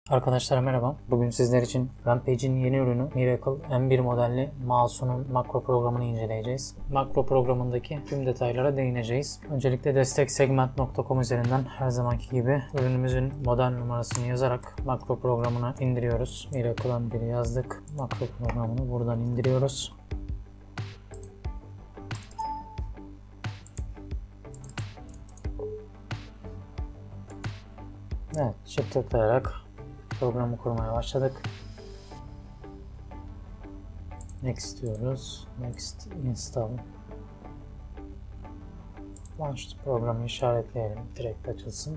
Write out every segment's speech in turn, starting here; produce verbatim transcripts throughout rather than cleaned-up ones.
Arkadaşlar merhaba. Bugün sizler için Rampage'in yeni ürünü Miracle M bir modelli mouse'unun makro programını inceleyeceğiz. Makro programındaki tüm detaylara değineceğiz. Öncelikle destek segment nokta com üzerinden her zamanki gibi ürünümüzün model numarasını yazarak makro programını indiriyoruz. Miracle M bir'i yazdık. Makro programını buradan indiriyoruz. Evet, çift tıklayarak programı kurmaya başladık. Next diyoruz. Next install. Launch programı işaretleyelim. Direkt açılsın.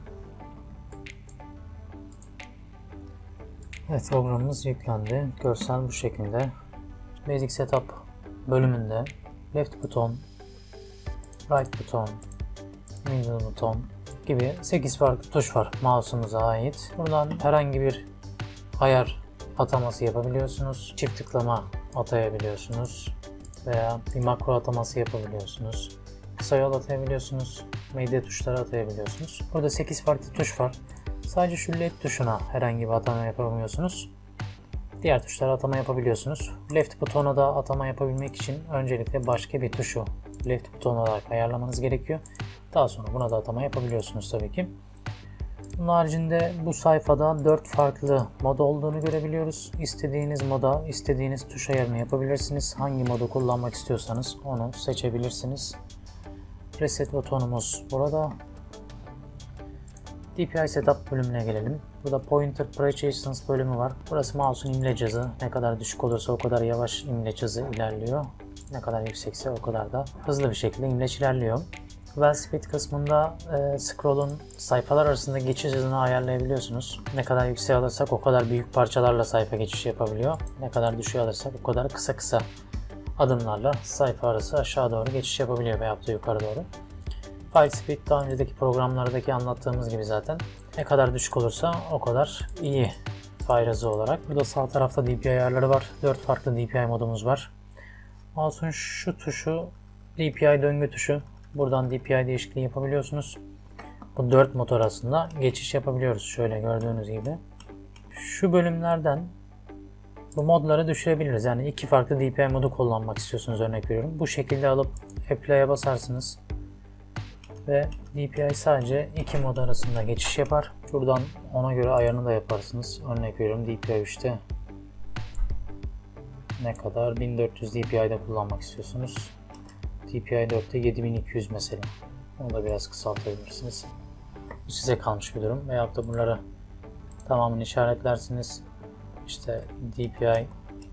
Evet, programımız yüklendi. Görsel bu şekilde. Basic Setup bölümünde left buton, right buton, middle buton gibi sekiz farklı tuş var mouse'umuza ait. Buradan herhangi bir ayar ataması yapabiliyorsunuz. Çift tıklama atayabiliyorsunuz. Veya bir makro ataması yapabiliyorsunuz. Kısa yol atayabiliyorsunuz. Medya tuşları atayabiliyorsunuz. Burada sekiz farklı tuş var. Sadece şu led tuşuna herhangi bir atama yapamıyorsunuz. Diğer tuşlara atama yapabiliyorsunuz. Left butona da atama yapabilmek için öncelikle başka bir tuşu left buton olarak ayarlamanız gerekiyor. Daha sonra buna da atama yapabiliyorsunuz tabii ki. Bunun haricinde bu sayfada dört farklı mod olduğunu görebiliyoruz. İstediğiniz moda, istediğiniz tuş ayarını yapabilirsiniz. Hangi modu kullanmak istiyorsanız onu seçebilirsiniz. Reset butonumuz burada. D P I Setup bölümüne gelelim. Burada Pointer Pre-Adjustments bölümü var. Burası mouse'un imleç hızı. Ne kadar düşük olursa o kadar yavaş imleç hızı ilerliyor. Ne kadar yüksekse o kadar da hızlı bir şekilde imleç ilerliyor. Well Speed kısmında e, scroll'un sayfalar arasında geçiş hızını ayarlayabiliyorsunuz. Ne kadar yükseğe alırsak o kadar büyük parçalarla sayfa geçişi yapabiliyor. Ne kadar düşüğe alırsak o kadar kısa kısa adımlarla sayfa arası aşağı doğru geçiş yapabiliyor veyahut da yukarı doğru. File Speed daha önceki programlardaki anlattığımız gibi zaten. Ne kadar düşük olursa o kadar iyi file hızı olarak. Burada sağ tarafta D P I ayarları var. dört farklı D P I modumuz var. Mouse'un şu tuşu D P I döngü tuşu. Buradan D P I değişikliği yapabiliyorsunuz. Bu dört mod arasında geçiş yapabiliyoruz. Şöyle gördüğünüz gibi. Şu bölümlerden bu modları düşürebiliriz. Yani iki farklı D P I modu kullanmak istiyorsunuz, örnek veriyorum. Bu şekilde alıp Apply'a basarsınız. Ve D P I sadece iki mod arasında geçiş yapar. Şuradan ona göre ayarını da yaparsınız. Örnek veriyorum D P I üçte ne kadar? bin dört yüz D P I'de kullanmak istiyorsunuz. D P I dörtte yedi bin iki yüz mesela. Onu da biraz kısaltabilirsiniz. Bu size kalmış bir durum. Veyahut da bunları tamamını işaretlersiniz. İşte D P I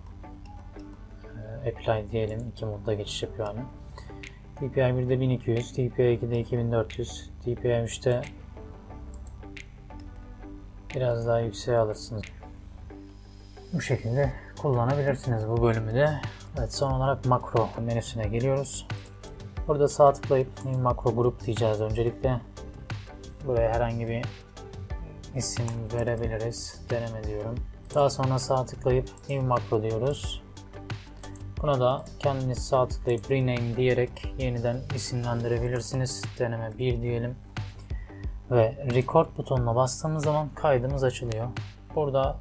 e, Apply diyelim. iki modda geçiş yapıyor hani. D P I birde bin iki yüz, D P I ikide iki bin dört yüz, D P I üçte biraz daha yükseğe alırsınız. Bu şekilde kullanabilirsiniz bu bölümü de. Evet, son olarak makro menüsüne geliyoruz. Burada sağ tıklayıp New Macro Group diyeceğiz öncelikle. Buraya herhangi bir isim verebiliriz. Deneme diyorum. Daha sonra sağ tıklayıp New Macro diyoruz. Buna da kendiniz sağ tıklayıp Rename diyerek yeniden isimlendirebilirsiniz. Deneme bir diyelim. Ve Record butonuna bastığımız zaman kaydımız açılıyor. Burada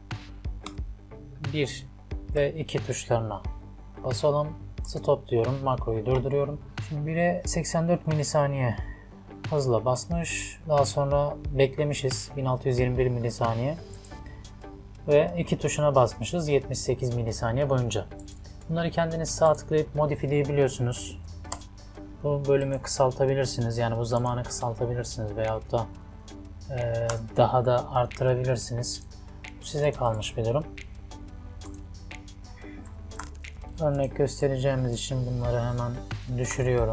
bir ve iki tuşlarına basalım. Stop diyorum. Makroyu durduruyorum. Şimdi bire seksen dört milisaniye hızla basmış. Daha sonra beklemişiz bin altı yüz yirmi bir milisaniye. Ve iki tuşuna basmışız yetmiş sekiz milisaniye boyunca. Bunları kendiniz sağ tıklayıp modifiyeleyebiliyorsunuz. Bu bölümü kısaltabilirsiniz. Yani bu zamanı kısaltabilirsiniz. Veyahut da e, daha da arttırabilirsiniz. Bu size kalmış bir durum. Örnek göstereceğimiz için bunları hemen düşürüyorum.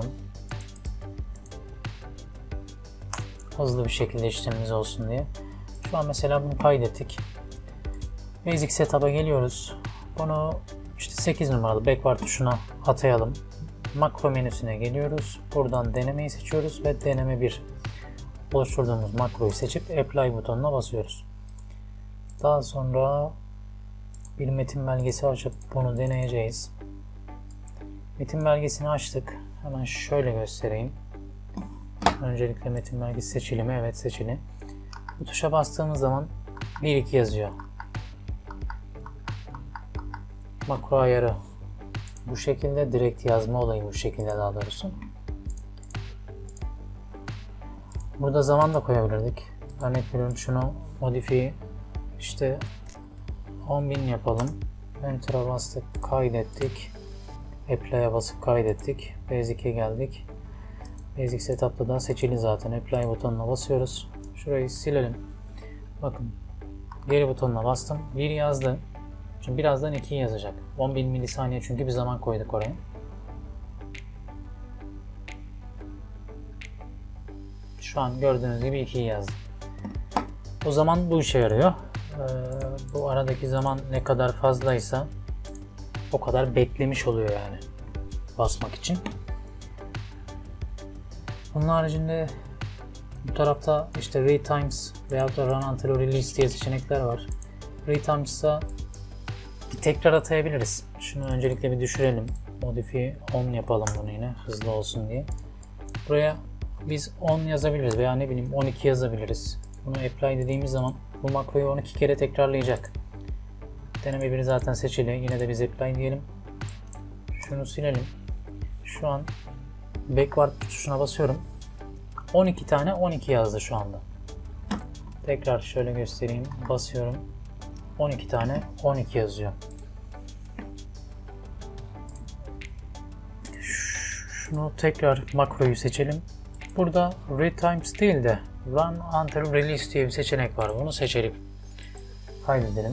Hızlı bir şekilde işlemimiz olsun diye. Şu an mesela bunu kaydettik. Basic Setup'a geliyoruz. Bunu işte sekiz numaralı backward tuşuna atayalım. Makro menüsüne geliyoruz. Buradan denemeyi seçiyoruz ve deneme bir oluşturduğumuz makroyu seçip Apply butonuna basıyoruz. Daha sonra bir metin belgesi açıp bunu deneyeceğiz. Metin belgesini açtık. Hemen şöyle göstereyim. Öncelikle metin belgesi seçili mi? Evet, seçili. Bu tuşa bastığımız zaman bir iki yazıyor. Makro ayarı bu şekilde, direkt yazma olayı bu şekilde daha doğrusu. Burada zaman da koyabilirdik. Örnek veriyorum, şunu modifiye işte on bin yapalım. Enter'a bastık, kaydettik. Apply'a basıp kaydettik. Basic'e geldik. Basic Setup'ta da seçili zaten. Apply butonuna basıyoruz. Şurayı silelim. Bakın. Geri butonuna bastım. bir yazdı. Şimdi birazdan iki yazacak. on bin milisaniye çünkü bir zaman koyduk oraya. Şu an gördüğünüz gibi iki yazdı. O zaman bu işe yarıyor. Ee, bu aradaki zaman ne kadar fazlaysa o kadar beklemiş oluyor yani basmak için. Bunun haricinde bu tarafta işte Read Times veyahut da Run Until Release diye seçenekler var. Read Times'a tekrar atayabiliriz. Şunu öncelikle bir düşürelim. Modify on yapalım bunu yine hızlı olsun diye. Buraya biz on yazabiliriz veya ne bileyim on iki yazabiliriz. Bunu apply dediğimiz zaman bu makroyu on iki kere tekrarlayacak. Deneme biri zaten seçili. Yine de biz apply diyelim. Şunu silelim. Şu an backward tuşuna basıyorum. on iki tane on iki yazdı şu anda. Tekrar şöyle göstereyim. Basıyorum. on iki tane on iki yazıyor. Şunu tekrar makroyu seçelim. Burada Read Times değil de Run Until Release diye bir seçenek var. Bunu seçelim. Kaydedelim.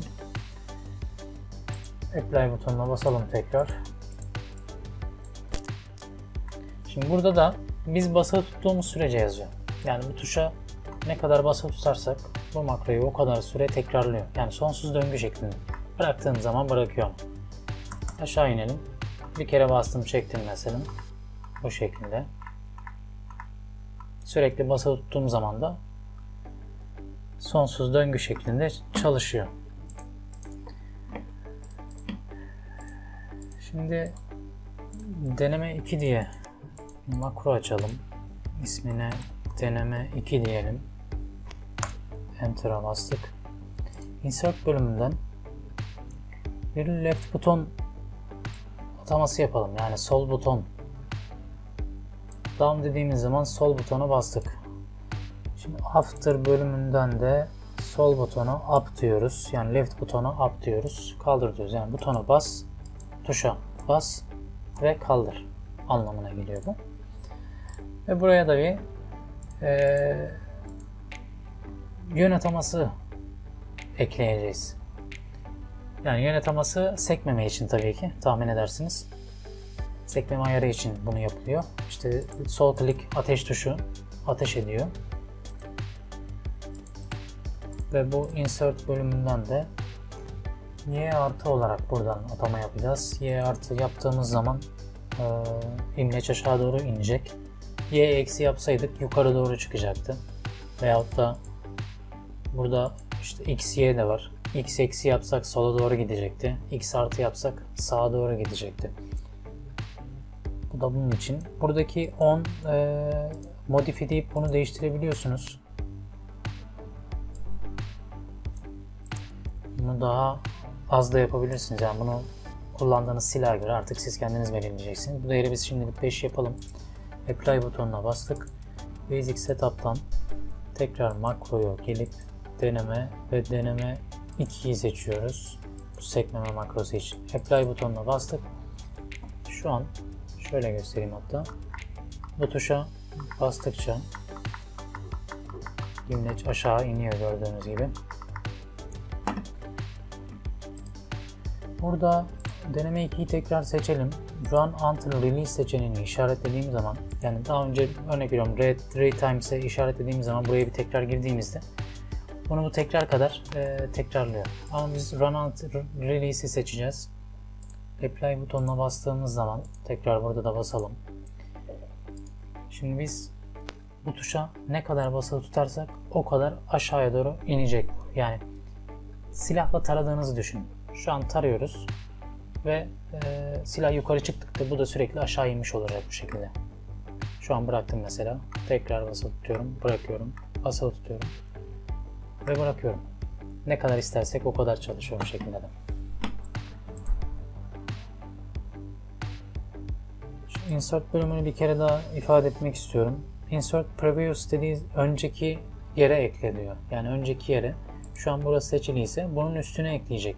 Apply butonuna basalım tekrar. Şimdi burada da biz basılı tuttuğumuz sürece yazıyor. Yani bu tuşa ne kadar basılı tutarsak bu makroyu o kadar süre tekrarlıyor. Yani sonsuz döngü şeklinde. Bıraktığım zaman bırakıyor. Aşağı inelim. Bir kere bastım çektim mesela. Bu şekilde. Sürekli basılı tuttuğum zaman da sonsuz döngü şeklinde çalışıyor. Şimdi deneme iki diye makro açalım. İsmine deneme iki diyelim. Enter'a bastık. Insert bölümünden bir left buton ataması yapalım. Yani sol buton. Down dediğimiz zaman sol butona bastık. Şimdi after bölümünden de sol butona up diyoruz. Yani left butona up diyoruz. Kaldır diyoruz. Yani butona bas, tuşa bas ve kaldır anlamına geliyor bu. Ve buraya da bir e, yön ataması ekleyeceğiz. Yani yön ataması sekmeme için tabii ki tahmin edersiniz. Sekmeme ayarı için bunu yapılıyor. İşte sol klik ateş tuşu ateş ediyor. Ve bu insert bölümünden de Y artı olarak buradan atama yapacağız. Y artı yaptığımız zaman e, imleç aşağı doğru inecek. Y eksi yapsaydık yukarı doğru çıkacaktı. Veyahut da burada işte X, Y de var. X eksi yapsak sola doğru gidecekti. X artı yapsak sağa doğru gidecekti. Bu da bunun için. Buradaki on e, modify deyip bunu değiştirebiliyorsunuz. Bunu daha az da yapabilirsiniz. Yani bunu kullandığınız silah göre artık siz kendiniz belirleyeceksiniz. Bu değeri biz şimdilik beş yapalım. Apply butonuna bastık. Basic Setup'tan tekrar makroya gelip deneme ve deneme ikiyi seçiyoruz. Bu sekmeme makrosu için. Apply butonuna bastık. Şu an şöyle göstereyim hatta. Bu tuşa bastıkça imleç aşağı iniyor gördüğünüz gibi. Burada deneme ikiyi tekrar seçelim. Run Until Release seçeneğini işaretlediğim zaman, yani daha önce örnek veriyorum Read, Read Times'e işaretlediğim zaman buraya bir tekrar girdiğimizde bunu bu tekrar kadar e, tekrarlıyor. Ama biz Run Until Release'i seçeceğiz. Apply butonuna bastığımız zaman tekrar burada da basalım. Şimdi biz bu tuşa ne kadar basılı tutarsak o kadar aşağıya doğru inecek. Yani silahla taradığınızı düşünün. Şu an tarıyoruz ve e, silah yukarı çıktıkça bu da sürekli aşağı inmiş olacak bu şekilde. Şu an bıraktım mesela. Tekrar basılı tutuyorum, bırakıyorum, basılı tutuyorum ve bırakıyorum. Ne kadar istersek o kadar çalışıyor bu şekilde de. Şu insert bölümünü bir kere daha ifade etmek istiyorum. Insert previous dediği önceki yere ekle diyor. Yani önceki yere. Şu an burası seçiliyse bunun üstüne ekleyecek.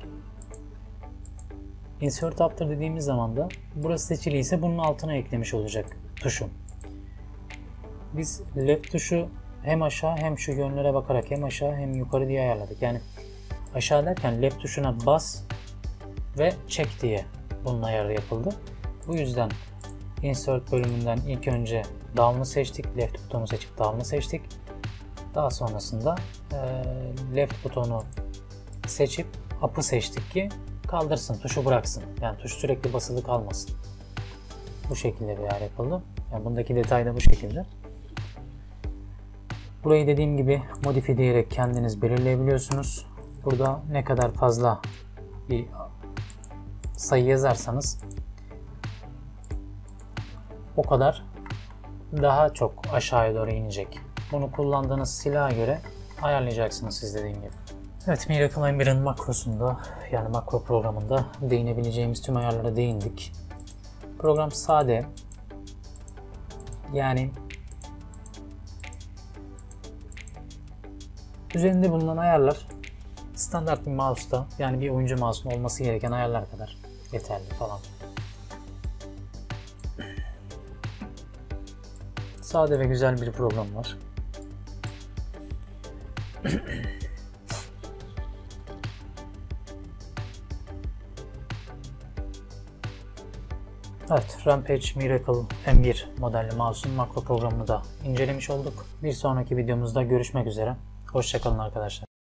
Insert after dediğimiz zaman da burası seçiliyse bunun altına eklemiş olacak tuşu. Biz left tuşu hem aşağı hem şu yönlere bakarak hem aşağı hem yukarı diye ayarladık. Yani aşağı derken left tuşuna bas ve çek diye bunun ayarı yapıldı. Bu yüzden insert bölümünden ilk önce down'u seçtik. Left butonu seçip down'u seçtik. Daha sonrasında e, left butonu seçip up'ı seçtik ki kaldırsın, tuşu bıraksın. Yani tuş sürekli basılı kalmasın. Bu şekilde bir ayar yapıldı. Yani bundaki detay da bu şekilde. Burayı dediğim gibi modifiye diyerek kendiniz belirleyebiliyorsunuz. Burada ne kadar fazla bir sayı yazarsanız o kadar daha çok aşağıya doğru inecek. Bunu kullandığınız silaha göre ayarlayacaksınız siz dediğim gibi. Evet, Miracle M bir'in makrosunda, yani makro programında değinebileceğimiz tüm ayarlara değindik. Program sade. Yani üzerinde bulunan ayarlar standart bir mouse'da, yani bir oyuncu mouse'un olması gereken ayarlar kadar yeterli falan. Sade ve güzel bir program var. Evet, Rampage Miracle M bir modelli mouse'un makro programını da incelemiş olduk. Bir sonraki videomuzda görüşmek üzere. Hoşça kalın arkadaşlar.